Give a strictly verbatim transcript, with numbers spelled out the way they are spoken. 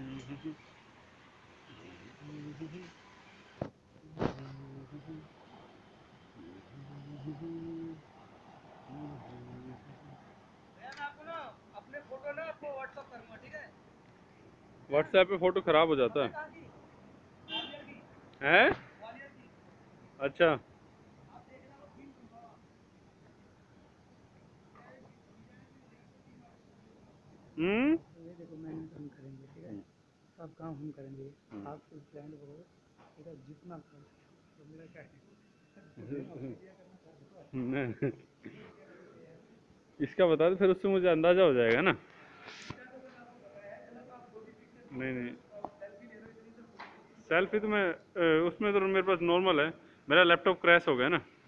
अपने फोटो ना आपको व्हाट्सएप करूंगा, ठीक है? व्हाट्सएप पे फोटो खराब हो जाता है हैं? अच्छा। हम्म। ये देखो मेहनत हम करेंगे, ठीक है? सब काम हम करेंगे, आप कुछ प्लान करो, ठीक है? जितना कर तो मेरा क्या है, नहीं, इसका बता दो फिर, उससे मुझे अंदाजा हो जाएगा ना। नहीं नहीं, सेल्फी तो मैं अ, उसमें तो मेरे पास नॉर्मल है। मेरा लैपटॉप क्रैश हो गया ना।